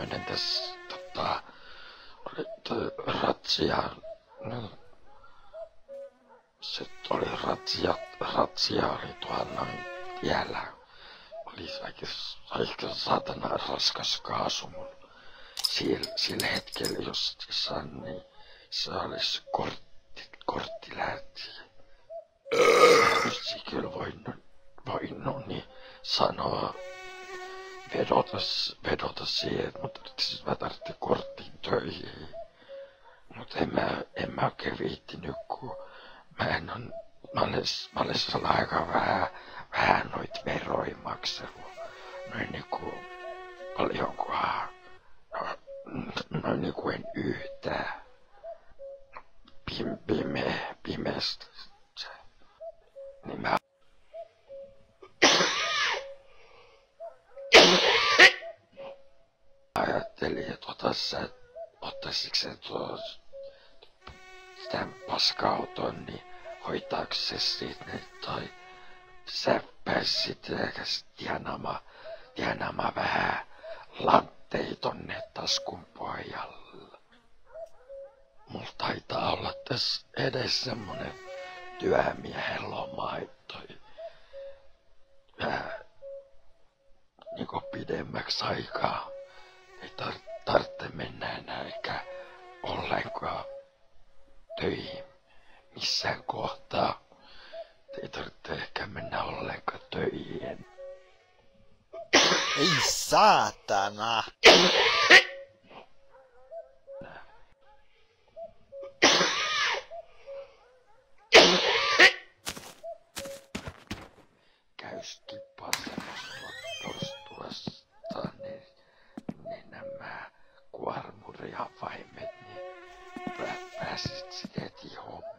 tämmönen tässä oli toi ratsia, no, se oli ratsia oli tuolla noin tiellä. Oli aika saatana raskas kaasu mun sillä hetkellä justissaan, niin se olisi kortti lähti. Olisi kyllä voinut niin sanoa, vedota siihen, mutta mä tarvitsin kortin töihin. Mutta en mä oikein viittinyt, kun mä olen sellainen aika vähän noit veroja maksellut. Noin niinku paljonkohan, noin niinku en yhtään. Pimeästä se. Niin mä ajattelin, että ottaisitko se sitä paska-auton, niin hoitaako se siitä, tai sä pääsit tienaamaan vähän lantteja tonne taskun pohjalla. Mulla taitaa olla tässä edes semmonen työmiehen loma, että vähän niinku pidemmäksi aikaa ei tarvitse mennä enää eikä ollenkaan töihin missään kohtaa. Ei tarvitse ehkä mennä ollenkaan töihin. Ei saatana! Käy skippaa semmoista tuosta, niin nämä kuormurihavaimet, niin pääsit sitten heti hommiin.